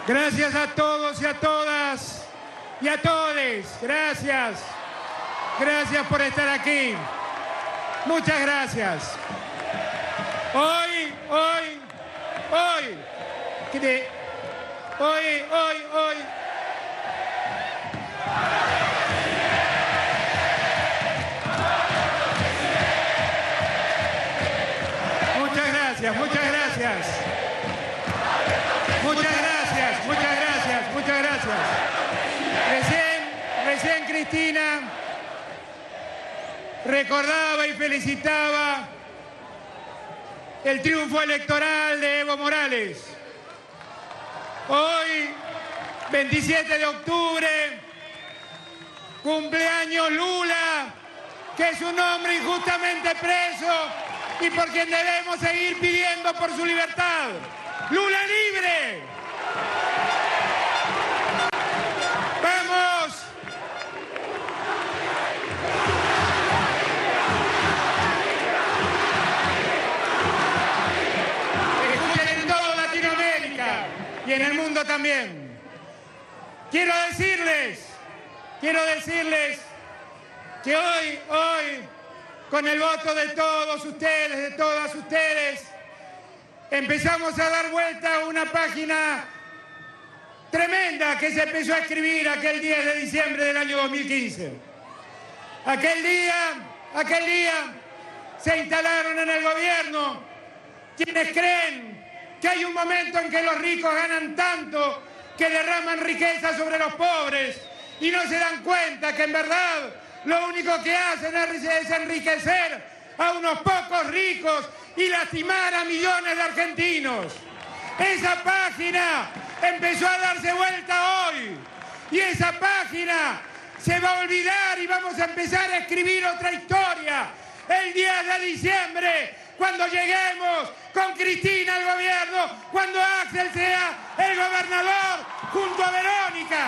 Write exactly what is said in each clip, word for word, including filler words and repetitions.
Gracias a todos y a todas y a todes. Gracias. Gracias por estar aquí. Muchas gracias. Hoy, hoy, hoy, hoy, hoy, hoy, hoy. Muchas gracias, muchas gracias. Muchas gracias, muchas gracias, muchas gracias. Recién, recién Cristina recordaba y felicitaba el triunfo electoral de Evo Morales. Hoy, veintisiete de octubre, cumpleaños Lula, que es un hombre injustamente preso y por quien debemos seguir pidiendo por su libertad. ¡Lula libre! ¡Vamos! Escuchen en toda Latinoamérica y en el mundo también. Quiero decirles, quiero decirles que hoy, hoy, con el voto de todos ustedes, de todas ustedes, empezamos a dar vuelta a una página tremenda que se empezó a escribir aquel diez de diciembre del año dos mil quince. Aquel día, aquel día se instalaron en el gobierno quienes creen que hay un momento en que los ricos ganan tanto que derraman riqueza sobre los pobres y no se dan cuenta que en verdad lo único que hacen es enriquecer a unos pocos ricos y lastimar a millones de argentinos. Esa página empezó a darse vuelta hoy y esa página se va a olvidar y vamos a empezar a escribir otra historia el diez de diciembre, cuando lleguemos con Cristina al gobierno, cuando Axel sea el gobernador junto a Verónica.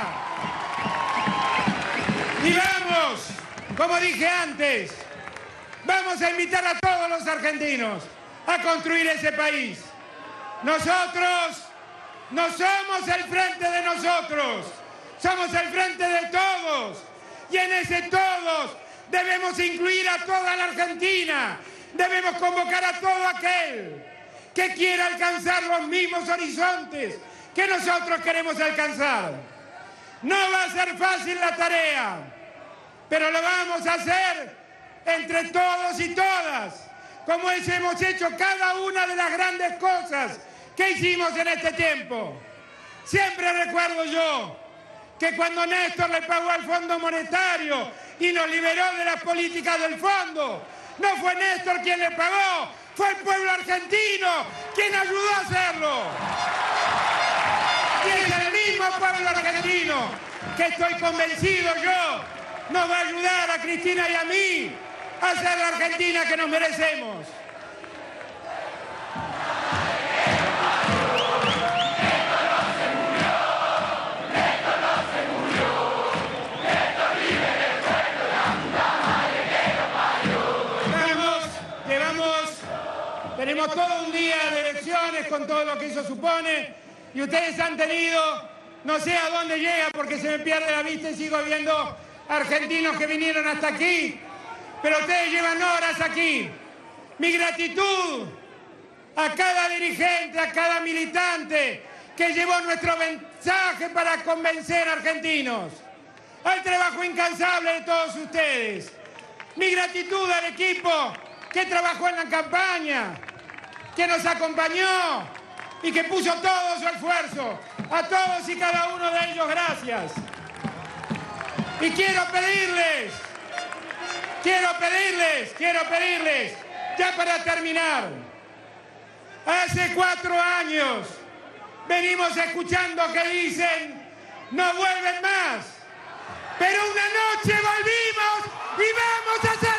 Y vamos, como dije antes, vamos a invitar a todos los argentinos a construir ese país. Nosotros no somos el frente de nosotros, somos el frente de todos. Y en ese todos debemos incluir a toda la Argentina, debemos convocar a todo aquel que quiera alcanzar los mismos horizontes que nosotros queremos alcanzar. No va a ser fácil la tarea, pero lo vamos a hacer entre todos y todas, como hemos hecho cada una de las grandes cosas que hicimos en este tiempo. Siempre recuerdo yo que cuando Néstor le pagó al Fondo Monetario y nos liberó de las políticas del fondo, no fue Néstor quien le pagó, fue el pueblo argentino quien ayudó a hacerlo. Y es el mismo pueblo argentino que estoy convencido yo nos va a ayudar a Cristina y a mí a ser la Argentina que nos merecemos. Vamos, llevamos, tenemos todo un día de elecciones con todo lo que eso supone y ustedes han tenido, no sé a dónde llega porque se me pierde la vista y sigo viendo argentinos que vinieron hasta aquí, pero ustedes llevan horas aquí. Mi gratitud a cada dirigente, a cada militante que llevó nuestro mensaje para convencer a argentinos, al trabajo incansable de todos ustedes. Mi gratitud al equipo que trabajó en la campaña, que nos acompañó y que puso todo su esfuerzo. A todos y cada uno de ellos, gracias. Y quiero pedirles, quiero pedirles, quiero pedirles, ya para terminar, hace cuatro años venimos escuchando que dicen, no vuelven más, pero una noche volvimos y vamos a hacer